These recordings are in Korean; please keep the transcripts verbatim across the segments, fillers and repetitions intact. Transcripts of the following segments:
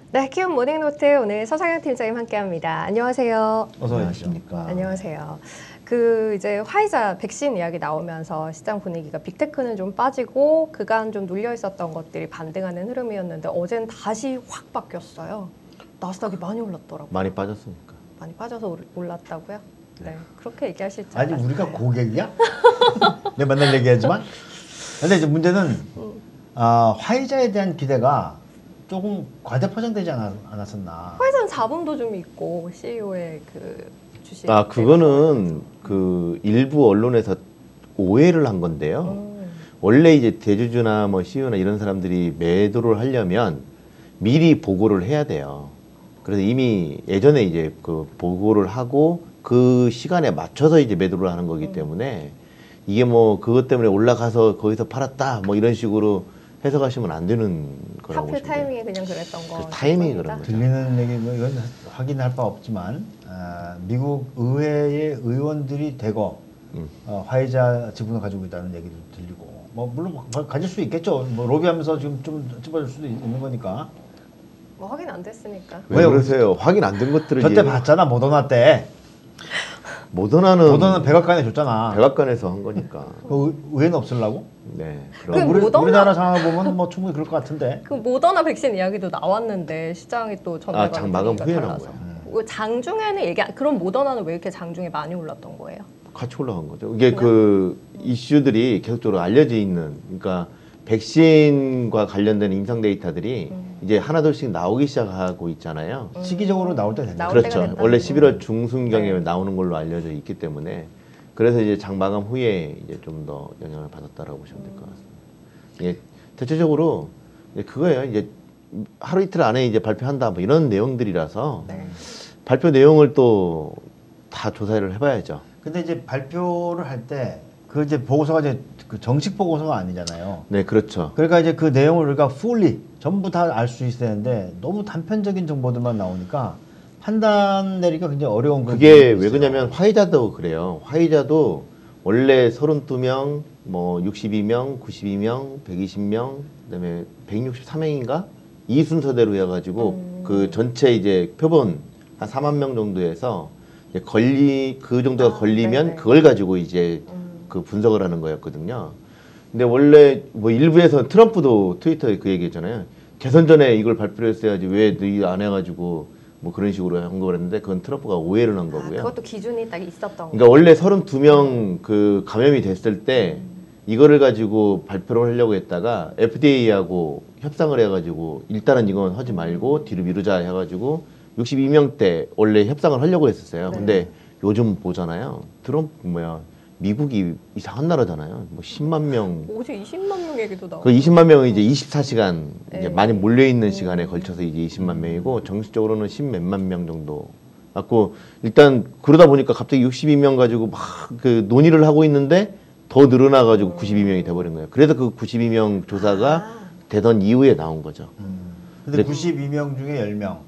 네, 키움 모닝노트 오늘 서상현 팀장님 함께합니다. 안녕하세요. 어서 오십니까. 안녕하세요. 그 이제 화이자 백신 이야기 나오면서 시장 분위기가 빅테크는 좀 빠지고 그간 좀 눌려 있었던 것들이 반등하는 흐름이었는데 어제는 다시 확 바뀌었어요. 나스닥이 많이 올랐더라고요. 많이 빠졌으니까. 많이 빠져서 올랐다고요? 네, 그렇게 얘기하실 줄 아니 알았어요. 우리가 고객이야? 내가 맨날 얘기하지만. 근데 이제 문제는 음. 아, 화이자에 대한 기대가 조금 과대 포장되지 않았, 않았었나. 화이자는 자본도 좀 있고 씨이오의 그 주식. 아 그거는 그 일부 언론에서 오해를 한 건데요. 음. 원래 이제 대주주나 뭐 씨이오나 이런 사람들이 매도를 하려면 미리 보고를 해야 돼요. 그래서 이미 예전에 이제 그 보고를 하고 그 시간에 맞춰서 이제 매도를 하는 거기 때문에 이게 뭐 그것 때문에 올라가서 거기서 팔았다 뭐 이런 식으로 해석하시면 안 되는 거라고 하필 보시면 타이밍이 그냥 그랬던 거. 타이밍이 그런 거죠. 들리는 얘기 뭐 이건 확인할 바 없지만 아, 미국 의회의 의원들이 대거 음. 어, 화이자 지분을 가지고 있다는 얘기도 들리고 뭐 물론 가- 가질 수 있겠죠. 뭐 로비하면서 지금 좀 찝어줄 수도 있는 거니까. 뭐 확인 안 됐으니까. 왜 그러세요? 확인 안 된 것들을 저때 봤잖아 모더나 때. 모더나는 모더나 백악관에 줬잖아. 백악관에서 한 거니까. 그 의회는 없으려고? 네. 그 그럼 우리, 모더나- 우리나라 상황을 보면 뭐 충분히 그럴 것 같은데. 그 모더나 백신 이야기도 나왔는데 시장이 또 전날 아, 장 마감 후에 나온 거야. 그 장중에는 얘기 안- 그럼 모더나는 왜 이렇게 장중에 많이 올랐던 거예요? 같이 올라간 거죠. 이게 그 이슈들이 계속적으로 알려져 있는, 그러니까 백신과 관련된 임상 데이터들이 음. 이제 하나둘씩 나오기 시작하고 있잖아요. 시기적으로 나올 때 됐네. 나올 그렇죠. 때가 됐다. 원래 십일월 중순경에 네. 나오는 걸로 알려져 있기 때문에 그래서 이제 장 마감 후에 이제 좀 더 영향을 받았다라고 보시면 될 것 같습니다. 이게 대체적으로 이제 그거예요. 이제 하루 이틀 안에 이제 발표한다 뭐 이런 내용들이라서 네. 발표 내용을 또 다 조사를 해봐야죠. 근데 이제 발표를 할 때 그 이제 보고서가 이제 그 정식 보고서가 아니잖아요. 네, 그렇죠. 그러니까 이제 그 내용을 우리가 fully 전부 다 알 수 있어야 되는데 너무 단편적인 정보들만 나오니까 판단 내리기가 굉장히 어려운 그런 그게 부분이 왜 있어요. 그러냐면 화이자도 그래요. 화이자도 원래 서른두 명, 뭐 육십이 명, 구십이 명, 백이십 명, 그다음에 백육십삼 명인가 이 순서대로 해가지고 음. 그 전체 이제 표본 한 사만 명 정도에서 이제 걸리 그 정도가 아, 걸리면 네네. 그걸 가지고 이제 음. 그 분석을 하는 거였거든요. 근데 원래 뭐 일부에서 트럼프도 트위터에 그 얘기했잖아요. 개선 전에 이걸 발표했어야지 왜 너희 안 해가지고 뭐 그런 식으로 한 거랬는데 그건 트럼프가 오해를 한 아, 거고요. 그것도 기준이 딱 있었던 거. 그러니까 원래 서른두 명 그 감염이 됐을 때 이거를 가지고 발표를 하려고 했다가 에프디에이하고 협상을 해가지고 일단은 이건 하지 말고 뒤로 미루자 해가지고 육십이 명대 원래 협상을 하려고 했었어요. 네. 근데 요즘 보잖아요. 트럼프 뭐야 미국이 이상한 나라잖아요. 뭐 십만 명. 어제 이십만 명 얘기도 나오고. 그 이십만 명은 이제 이십사 시간 네. 이제 많이 몰려 있는 시간에 걸쳐서 이제 이십만 명이고 정식적으로는 십몇만 명 정도. 갖고 일단 그러다 보니까 갑자기 육십이 명 가지고 막 그 논의를 하고 있는데 더 늘어나 가지고 구십이 명이 돼 버린 거예요. 그래서 그 구십이 명 조사가 아. 되던 이후에 나온 거죠. 음. 근데 구십이 명 중에 열 명.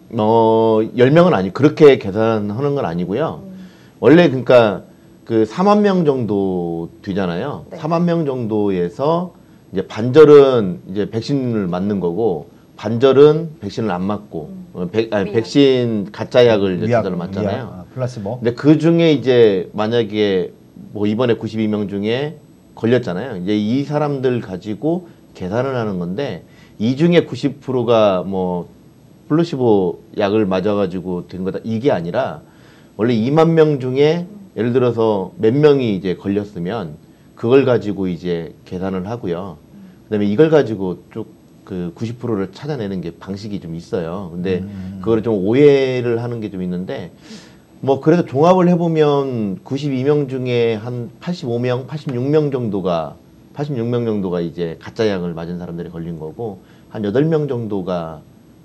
어, 열 명은 아니 그렇게 계산하는 건 아니고요. 원래 그러니까 그 사만 명 정도 되잖아요. 네. 사만 명 정도에서 이제 반절은 이제 백신을 맞는 거고 반절은 백신을 안 맞고 어, 백, 아니, 미약. 백신 가짜 약을 이제 미약, 제대로 맞잖아요. 미약, 아, 플라시보. 근데 그 중에 이제 만약에 뭐 이번에 구십이 명 중에 걸렸잖아요. 이제 이 사람들 가지고 계산을 하는 건데 이 중에 구십 퍼센트가 뭐 플라시보 약을 맞아가지고 된 거다 이게 아니라 원래 이만 명 중에 예를 들어서 몇 명이 이제 걸렸으면 그걸 가지고 이제 계산을 하고요. 그다음에 이걸 가지고 쭉 그 구십 퍼센트를 찾아내는 게 방식이 좀 있어요. 근데 음. 그거를 좀 오해를 하는 게 좀 있는데 뭐 그래도 종합을 해보면 구십이 명 중에 한 팔십오 명, 팔십육 명 정도가 팔십육 명 정도가 이제 가짜 약을 맞은 사람들이 걸린 거고 한 여덟 명 정도가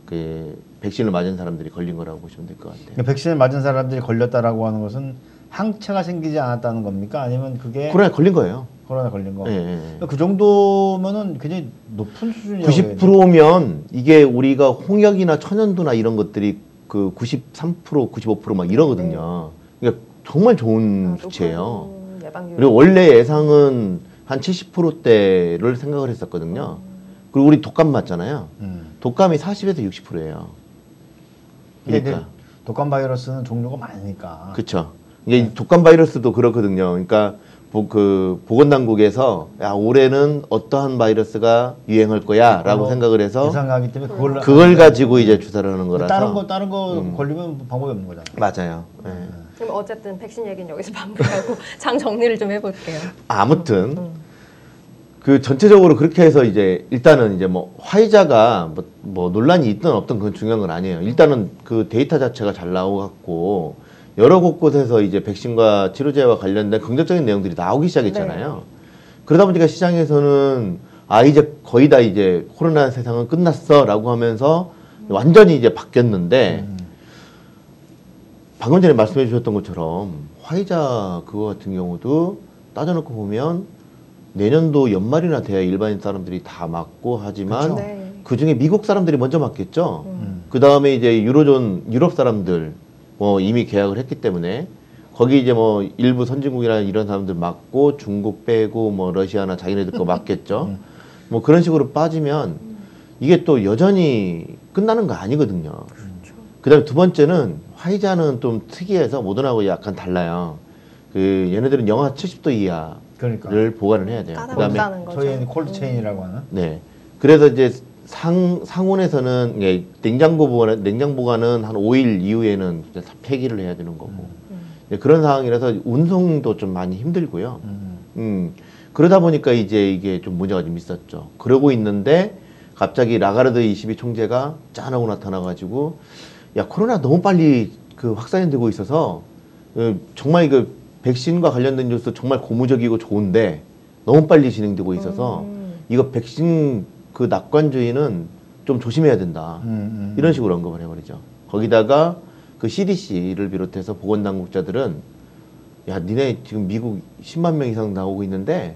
그 백신을 맞은 사람들이 걸린 거라고 보시면 될 것 같아요. 그러니까 백신을 맞은 사람들이 걸렸다라고 하는 것은 항체가 생기지 않았다는 겁니까? 아니면 그게 코로나에 걸린 거예요. 코로나 걸린 거? 예, 예, 예. 그러니까 그 정도면은 굉장히 높은 수준이라고 구십 퍼센트면 이게 우리가 홍역이나 천연두나 이런 것들이 그 구십삼 퍼센트, 구십오 퍼센트 막 이러거든요. 그러니까 정말 좋은 아, 수치예요. 높은 예방률. 그리고 원래 예상은 한 칠십 퍼센트대를 생각을 했었거든요. 그리고 우리 독감 맞잖아요. 음. 독감이 사십에서 육십 퍼센트예요. 근데 그러니까. 이제 독감 바이러스는 종류가 많으니까. 그렇죠. 이게 독감 바이러스도 그렇거든요. 그러니까 보, 그 보건당국에서 야, 올해는 어떠한 바이러스가 유행할 거야라고 생각을 해서 예상하기 때문에 그걸 그걸 가지고 이제 주사를 하는 거라서 다른 거 다른 거 음. 걸리면 방법이 없는 거잖아요. 맞아요. 예. 그럼 어쨌든 백신 얘기는 여기서 마무리하고 장 정리를 좀 해볼게요. 아무튼 음. 그 전체적으로 그렇게 해서 이제 일단은 이제 뭐 화이자가 뭐, 뭐 논란이 있든 없든 그건 중요한 건 아니에요. 일단은 그 데이터 자체가 잘 나오고 여러 곳곳에서 이제 백신과 치료제와 관련된 긍정적인 내용들이 나오기 시작했잖아요. 네. 그러다 보니까 시장에서는 아 이제 거의 다 이제 코로나 세상은 끝났어라고 하면서 완전히 이제 바뀌었는데 음. 방금 전에 말씀해 주셨던 것처럼 화이자 그거 같은 경우도 따져놓고 보면 내년도 연말이나 돼야 일반인 사람들이 다 맞고 하지만 그쵸. 네. 그 중에 미국 사람들이 먼저 맞겠죠. 음. 그 다음에 이제 유로존 유럽 사람들 뭐 이미 계약을 했기 때문에 거기 이제 뭐 일부 선진국이나 이런 사람들 맞고 중국 빼고 뭐 러시아나 자기네들 거 맞겠죠. 음. 뭐 그런 식으로 빠지면 이게 또 여전히 끝나는 거 아니거든요. 그렇죠. 그다음에 두 번째는 화이자는 좀 특이해서 모더나하고 약간 달라요. 그 얘네들은 영하 칠십 도 이하를 그러니까 보관을 해야 돼요. 까다롭다. 그다음에 없다는 거죠. 저희는 콜드 체인이라고 하는. 네. 그래서 이제 상 상온에서는 예, 냉장고 보관 냉장 보관은 한 오 일 이후에는 이제 다 폐기를 해야 되는 거고 음. 네, 그런 상황이라서 운송도 좀 많이 힘들고요. 음. 음 그러다 보니까 이제 이게 좀 문제가 좀 있었죠. 그러고 있는데 갑자기 라가르드 이십이 총재가 짠하고 나타나가지고 야 코로나 너무 빨리 그 확산이 되고 있어서 어, 정말 이거 백신과 관련된 뉴스 정말 고무적이고 좋은데 너무 빨리 진행되고 있어서 음. 이거 백신 그 낙관주의는 좀 조심해야 된다. 음, 음. 이런 식으로 언급을 해버리죠. 거기다가 그 씨디씨를 비롯해서 보건당국자들은 야 니네 지금 미국 십만 명 이상 나오고 있는데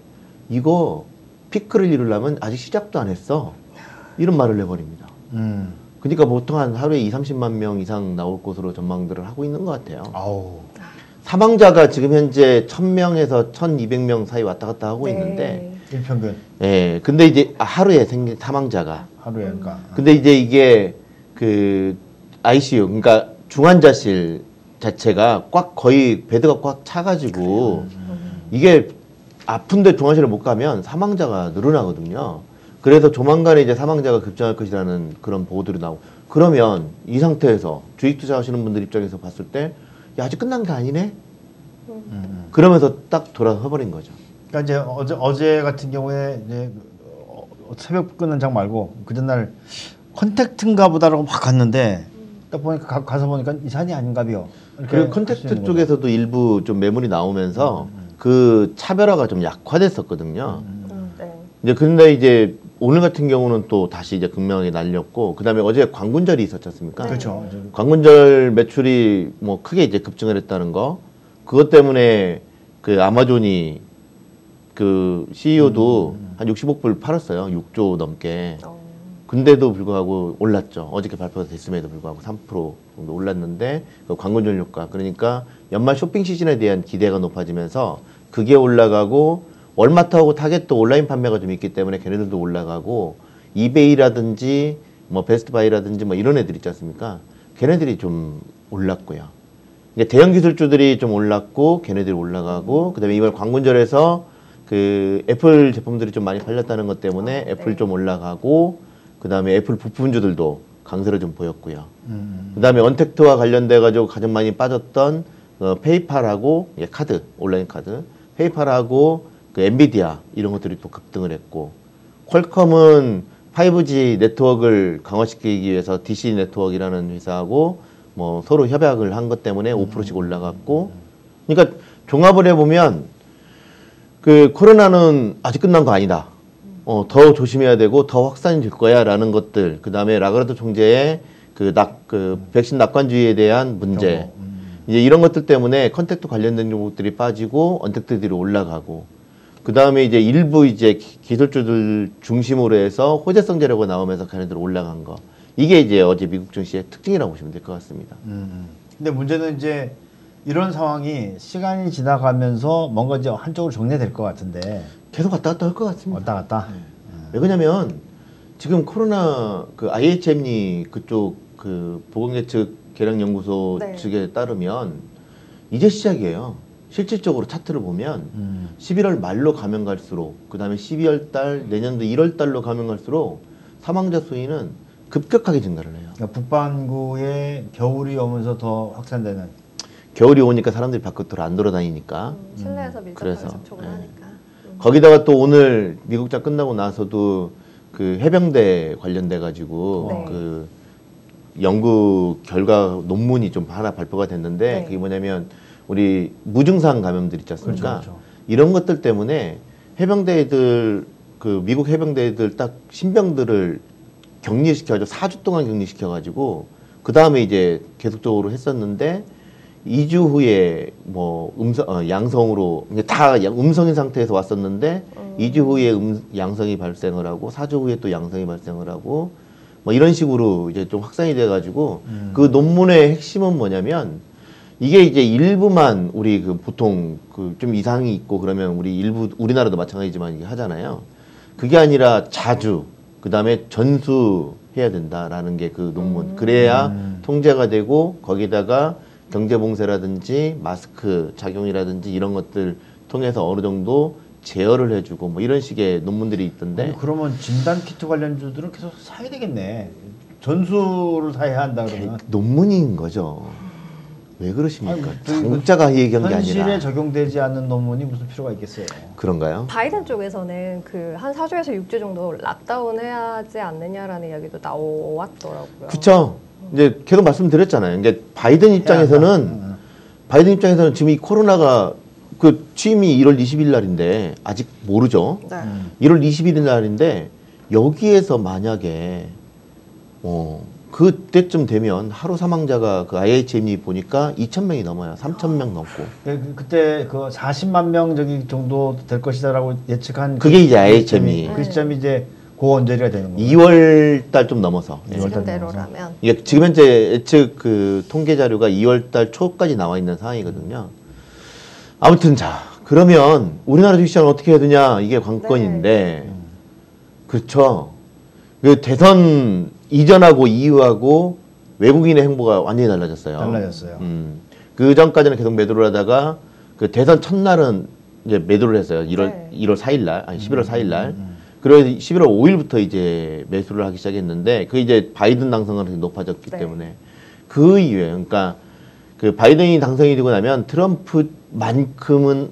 이거 피크를 이루려면 아직 시작도 안 했어. 이런 말을 해버립니다. 음. 그러니까 보통 한 하루에 이삼십만 명 이상 나올 것으로 전망들을 하고 있는 것 같아요. 아우. 사망자가 지금 현재 천 명에서 천이백 명 사이 왔다 갔다 하고 네. 있는데 일평균 예, 근데 이제 하루에 생긴 사망자가 하루에 그러니까. 근데 이제 이게 그 아이씨유 그러니까 중환자실 자체가 꽉 거의 베드가 꽉 차가지고 이게 아픈데 중환자실을 못 가면 사망자가 늘어나거든요. 그래서 조만간에 이제 사망자가 급증할 것이라는 그런 보고들이 나오고 그러면 이 상태에서 주식 투자하시는 분들 입장에서 봤을 때 야, 아직 끝난 게 아니네? 음, 음. 그러면서 딱 돌아서 버린 거죠. 그러니까 이제 어제 어제 같은 경우에 이제 어, 새벽 끊는 장 말고 그 전날 컨택트인가 보다라고 막 갔는데 딱 보니까 가, 가서 보니까 이 산이 아닌가비요. 그 컨택트 쪽에서도 일부 좀 매물이 나오면서 그 차별화가 좀 약화됐었거든요. 음, 네. 이제 근데 이제 오늘 같은 경우는 또 다시 이제 극명하게 날렸고 그다음에 어제 광군절이 있었지 않습니까? 그렇죠. 광군절 매출이 뭐 크게 이제 급증을 했다는 거 그것 때문에 그 아마존이 그 씨이오도 음. 한 육십억 불 팔았어요. 육 조 넘게. 어. 근데도 불구하고 올랐죠. 어저께 발표가 됐음에도 불구하고 삼 퍼센트 정도 올랐는데 그 광고전 효과 그러니까 연말 쇼핑 시즌에 대한 기대가 높아지면서 그게 올라가고 월마트하고 타겟도 온라인 판매가 좀 있기 때문에 걔네들도 올라가고 이베이라든지 뭐 베스트바이라든지 뭐 이런 애들 있지 않습니까? 걔네들이 좀 올랐고요. 그러니까 대형 기술주들이 좀 올랐고 걔네들이 올라가고 그다음에 이번 광군절에서 그 애플 제품들이 좀 많이 팔렸다는 것 때문에 아, 애플 네. 좀 올라가고 그다음에 애플 부품주들도 강세를 좀 보였고요. 음. 그다음에 언택트와 관련돼 가지고 가장 많이 빠졌던 어, 페이팔하고 예, 카드 온라인 카드 페이팔하고 그 엔비디아 이런 것들이 또 급등을 했고 퀄컴은 파이브지 네트워크를 강화시키기 위해서 디씨 네트워크라는 회사하고 뭐 서로 협약을 한 것 때문에 오 퍼센트씩 올라갔고 그러니까 종합을 해보면 그 코로나는 아직 끝난 거 아니다. 어, 더 조심해야 되고 더 확산이 될 거야라는 것들 그다음에 라가르드 총재의 그 낙 그 백신 낙관주의에 대한 문제 정보. 음. 이제 이런 것들 때문에 컨택트 관련된 종목들이 빠지고 언택트들이 올라가고 그 다음에 이제 일부 이제 기- 기술주들 중심으로 해서 호재성 재료가 나오면서 걔네들 올라간 거 이게 이제 어제 미국 증시의 특징이라고 보시면 될 것 같습니다. 음. 근데 문제는 이제 이런 상황이 시간이 지나가면서 뭔가 이제 한쪽으로 정리될 것 같은데 계속 왔다 갔다 할 것 같습니다. 왔다 갔다. 왜 그러냐면 지금 코로나 그 아이에이치엠이 그쪽 그 보건예측 계량연구소 네. 측에 따르면 이제 시작이에요. 실질적으로 차트를 보면 음. 십일월 말로 가면 갈수록 그 다음에 십이월 달 내년도 일월 달로 가면 갈수록 사망자 수위는 급격하게 증가를 해요. 그러니까 북반구에 겨울이 오면서 더 확산되는. 겨울이 오니까 사람들이 밖으로 안 돌아다니니까 음, 실내에서 밀접하게 그래서, 접촉을 예. 하니까. 음. 거기다가 또 오늘 미국장 끝나고 나서도 그 해병대 관련돼 가지고 네. 그 연구 결과 논문이 좀 하나 발표가 됐는데 네. 그게 뭐냐면 우리 무증상 감염들 있지 않습니까? 그렇죠, 그렇죠. 이런 것들 때문에 해병대들 그 미국 해병대들 딱 신병들을 격리시켜가지고 사 주 동안 격리시켜가지고 그 다음에 이제 계속적으로 했었는데 이 주 후에 뭐 음성 어, 양성으로 이제 다 양- 음성인 상태에서 왔었는데 음. 이 주 후에 음, 양성이 발생을 하고 사 주 후에 또 양성이 발생을 하고 뭐 이런 식으로 이제 좀 확산이 돼가지고 음. 그 논문의 핵심은 뭐냐면 이게 이제 일부만 우리 그 보통 그 좀 이상이 있고 그러면 우리 일부 우리나라도 마찬가지지만 이게 하잖아요. 그게 아니라 자주 그 다음에 전수해야 된다라는 게 그 논문. 음. 그래야 음. 통제가 되고 거기다가 경제봉쇄라든지 마스크 착용이라든지 이런 것들 통해서 어느 정도 제어를 해주고 뭐 이런 식의 논문들이 있던데 아니, 그러면 진단 키트 관련주들은 계속 사야 되겠네. 전수를 사야 한다 그러면. 논문인 거죠. 왜 그러십니까? 아니, 그- 장자가 얘기한 게 현실에 아니라 적용되지 않는 논문이 무슨 필요가 있겠어요. 그런가요? 바이든 쪽에서는 그 한 사 주에서 육 주 정도 락다운 해야 하지 않느냐라는 이야기도 나왔더라고요. 그쵸. 이제 계속 말씀드렸잖아요. 이게 바이든 입장에서는 응, 바이든 입장에서는 지금 이 코로나가 그 취임이 일월 이십일 날인데 아직 모르죠. 네. 응. 일월 이십일 날인데 여기에서 만약에 어 그때쯤 되면 하루 사망자가 그 아이에이치엠이 보니까 이천 명이 넘어요. 삼천 명 넘고. 그- 그- 그때 그 사십만 명 저기 정도 될 것이다라고 예측한 그게 그 이제 아이에이치엠이. 그 시점이 이제 고원절이가 되는 거예요. 이월 달 좀 넘어서. 예. 이월 달 지금대로라면. 이게 지금 현재 예측 그 통계 자료가 이월 달 초까지 나와 있는 상황이거든요. 아무튼 자 그러면 우리나라 주식시장 어떻게 해야 되냐 이게 관건인데 그렇죠. 그 대선 이전하고 이후하고 외국인의 행보가 완전히 달라졌어요. 달라졌어요. 음. 그 전까지는 계속 매도를 하다가 그 대선 첫날은 이제 매도를 했어요. 일월 네. 일월 사일 날, 아니 십일월 사일 날. 음. 그래서 십일월 오일부터 이제 매수를 하기 시작했는데 그 이제 바이든 당선가능성이 높아졌기 네. 때문에 그 이후에 그러니까 그 바이든이 당선이 되고 나면 트럼프만큼은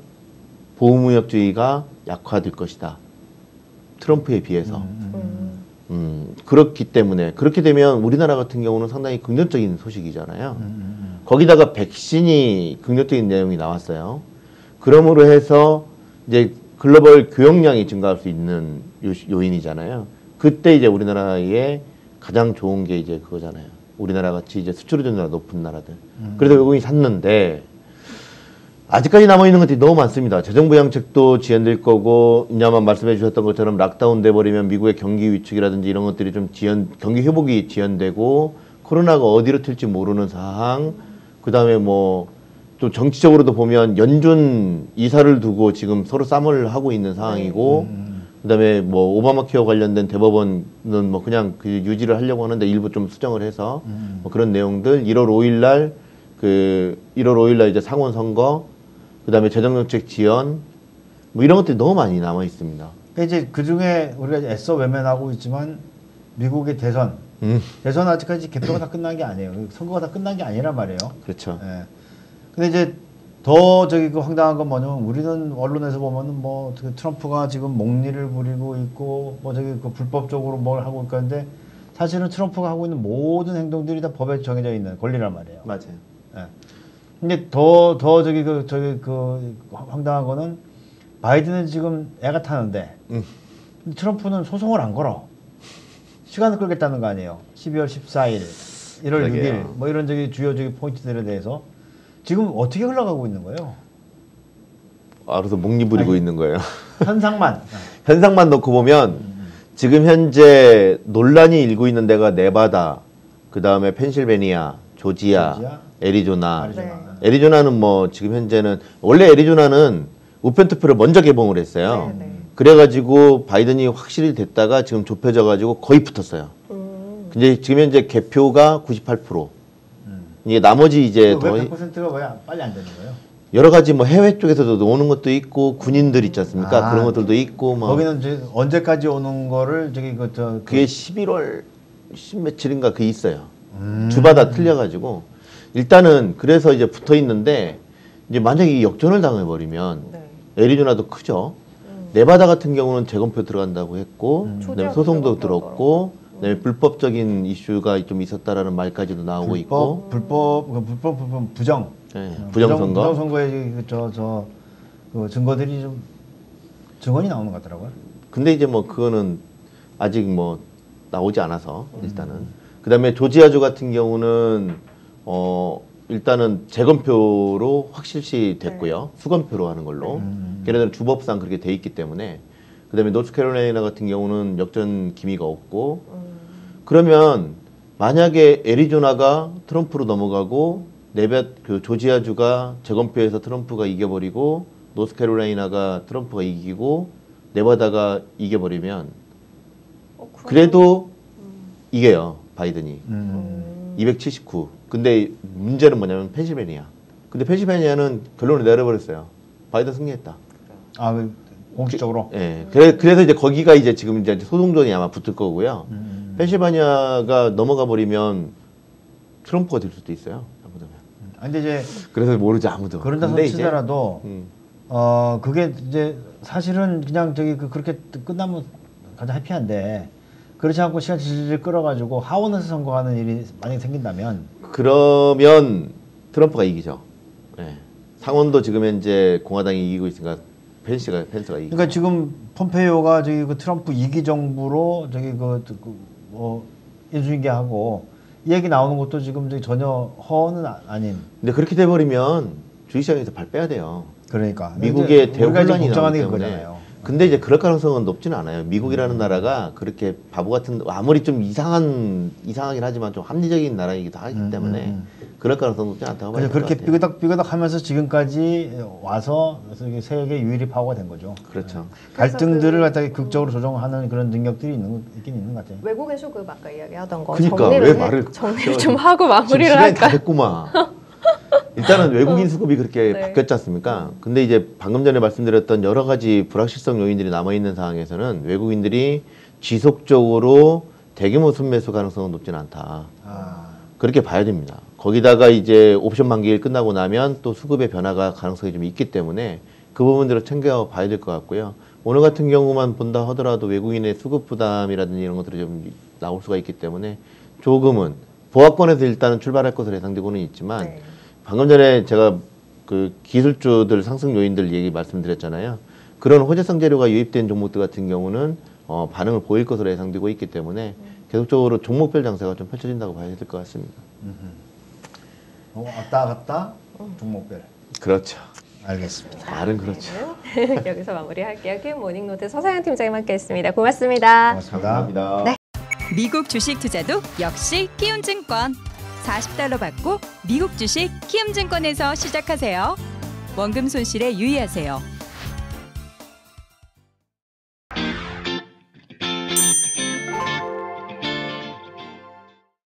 보호무역주의가 약화될 것이다. 트럼프에 비해서. 음, 음. 음. 음, 그렇기 때문에 그렇게 되면 우리나라 같은 경우는 상당히 긍정적인 소식이잖아요. 음, 음, 거기다가 백신이 긍정적인 내용이 나왔어요. 그러므로 해서 이제 글로벌 교역량이 증가할 수 있는 요, 요인이잖아요. 그때 이제 우리나라에 가장 좋은 게 이제 그거잖아요. 우리나라 같이 이제 수출 의존도가 높은 나라들. 음. 그래서 외국인이 샀는데 아직까지 남아있는 것들이 너무 많습니다. 재정부양책도 지연될 거고, 이냐만 말씀해 주셨던 것처럼 락다운 돼버리면 미국의 경기 위축이라든지 이런 것들이 좀 지연, 경기 회복이 지연되고, 코로나가 어디로 튈지 모르는 상황, 그 다음에 뭐, 또 정치적으로도 보면 연준 이사를 두고 지금 서로 싸움을 하고 있는 상황이고, 음. 그 다음에 뭐, 오바마 케어 관련된 대법원은 뭐 그냥 그 유지를 하려고 하는데 일부 좀 수정을 해서, 음. 뭐 그런 내용들, 일월 오일 날, 그, 일월 오일 날 이제 상원 선거, 그 다음에 재정정책 지연, 뭐 이런 것들이 너무 많이 남아 있습니다. 그러니까 이제 그 중에 우리가 애써 외면하고 있지만 미국의 대선, 음, 대선 아직까지 개표가 다 끝난 게 아니에요. 선거가 다 끝난 게 아니란 말이에요. 그렇죠. 예. 근데 이제 더 저기 그 황당한 건 뭐냐면 우리는 언론에서 보면은 뭐 그 트럼프가 지금 목리를 부리고 있고 뭐 저기 그 불법적으로 뭘 하고 있는데 사실은 트럼프가 하고 있는 모든 행동들이 다 법에 정해져 있는 권리란 말이에요. 맞아요. 예. 근데 더, 더 저기 그, 저기 그 황당한 거는 바이든은 지금 애가 타는데 음. 트럼프는 소송을 안 걸어. 시간을 끌겠다는 거 아니에요. 십이월 십사일, 일월 그러게요. 육일 뭐 이런 저기 주요 저기 포인트들에 대해서 지금 어떻게 흘러가고 있는 거예요? 알아서 목리 부리고 아니. 있는 거예요. 현상만. 현상만 놓고 보면 지금 현재 논란이 일고 있는 데가 네바다, 그 다음에 펜실베니아, 조지아, 조지아? 애리조나. 아리조나. 네. 애리조나는 뭐 지금 현재는 원래 애리조나는 우편 투표를 먼저 개봉을 했어요. 네, 네. 그래가지고 바이든이 확실히 됐다가 지금 좁혀져가지고 거의 붙었어요. 음. 근데 지금 현재 개표가 구십팔 퍼센트. 음. 이게 나머지 이제 더 왜 백 퍼센트가 왜 빨리 안 되는 거예요? 여러 가지 뭐 해외 쪽에서도 오는 것도 있고 군인들 있지 않습니까? 아, 그런 것들도 있고 뭐 거기는 이제 언제까지 오는 거를 저기 그저 그게 십일월 십 며칠인가 그 있어요. 음. 주마다 틀려가지고 일단은 그래서 이제 붙어 있는데 이제 만약에 이 역전을 당해버리면 네. 애리조나도 크죠. 음. 네바다 같은 경우는 재검표 들어간다고 했고 음. 그다음에 조지아도 소송도 들어간다고 들었고 음. 그다음에 불법적인 이슈가 좀 있었다라는 말까지도 나오고 있고 불법 불법 그 불법 불법 부정 네, 어, 부정선거. 부정선거의 저저 그 증거들이 좀 증언이 나오는 것 같더라고요. 근데 이제 뭐 그거는 아직 뭐 나오지 않아서 일단은 그다음에 조지아주 같은 경우는 어 일단은 재검표로 확실시 됐고요. 수검표로 하는 걸로. 음. 걔네들은 주법상 그렇게 돼 있기 때문에 그다음에 노스캐롤라이나 같은 경우는 역전 기미가 없고 음. 그러면 만약에 애리조나가 트럼프로 넘어가고 네베 그 조지아주가 재검표에서 트럼프가 이겨버리고 노스캐롤라이나가 트럼프가 이기고 네바다가 이겨버리면 어, 그러면- 그래도 음. 이겨요 바이든이 음. 음. 이백칠십구. 근데 문제는 뭐냐면 펜실베니아. 근데 펜실베니아는 결론을 내려버렸어요. 바이든 승리했다. 아, 그 공식적으로. 예. 그래, 그래서 이제 거기가 이제 지금 이제 소송전이 아마 붙을 거고요. 음. 펜실베니아가 넘어가 버리면 트럼프가 될 수도 있어요. 잘못하면. 아, 근데 이제 그래서 모르지 아무도. 그런다 근데 손 치더라도 음, 어 그게 이제 사실은 그냥 저기 그 그렇게 끝나면 가장 해피한데 그렇지 않고 시간 질질 끌어가지고 하원에서 선거하는 일이 만약에 생긴다면 그러면 트럼프가 이기죠. 예. 상원도 지금 현재 공화당이 이기고 있으니까 펜스가 펜스가 이기죠. 그러니까 지금 폼페이오가 저기 그 트럼프 이기 정부로 저기 그뭐 인수인계하고 이 얘기 나오는 것도 지금 저기 전혀 허언은 아- 아닌. 근데 그렇게 돼버리면 주식시장에서 발 빼야 돼요. 그러니까 미국의 이제 우리가 지금 대혼란이 나오기 걱정하는 게 때문에. 그거잖아요. 근데 이제 그럴 가능성은 높지는 않아요. 미국이라는 나라가 그렇게 바보 같은 아무리 좀 이상한 이상하긴 하지만 좀 합리적인 나라이기도 하기 음, 때문에 음, 그럴 가능성은 높지 않다고 봐요. 그래서 그렇게 삐그덕삐그덕 하면서 지금까지 와서 그래서 이게 세계 유일이 파워가 된 거죠. 그렇죠. 그래서 갈등들을 그- 갖다가 극적으로 조정하는 그런 능력들이 있는, 있긴 있는 것 같아요. 외국의 수급 아까 이야기하던 거 그러니까 정리를 왜 해- 말을 정리를 저- 좀 하고 지금 마무리를 시간이 다 할까? 됐구만. 일단은 외국인 수급이 그렇게 네. 바뀌었지 않습니까? 근데 이제 방금 전에 말씀드렸던 여러 가지 불확실성 요인들이 남아있는 상황에서는 외국인들이 지속적으로 대규모 순매수 가능성은 높지는 않다. 아, 그렇게 봐야 됩니다. 거기다가 이제 옵션 만기일 끝나고 나면 또 수급의 변화가 가능성이 좀 있기 때문에 그 부분들을 챙겨 봐야 될 것 같고요. 오늘 같은 경우만 본다 하더라도 외국인의 수급 부담이라든지 이런 것들이 좀 나올 수가 있기 때문에 조금은 보합권에서 일단은 출발할 것으로 예상되고는 있지만 네. 방금 전에 제가 그 기술주들 상승 요인들 얘기 말씀드렸잖아요. 그런 호재성 재료가 유입된 종목들 같은 경우는 어, 반응을 보일 것으로 예상되고 있기 때문에 계속적으로 종목별 장세가 좀 펼쳐진다고 봐야 될 것 같습니다. 어, 왔다 갔다 종목별. 그렇죠. 알겠습니다. 말은 그렇죠. 여기서 마무리할게요. 큐 모닝노트 서상현 팀장님 함께했습니다. 고맙습니다. 고맙습니다. 감사합니다. 네. 미국 주식 투자도 역시 키움증권. 사십 달러 받고 미국 주식 키움증권에서 시작하세요. 원금 손실에 유의하세요.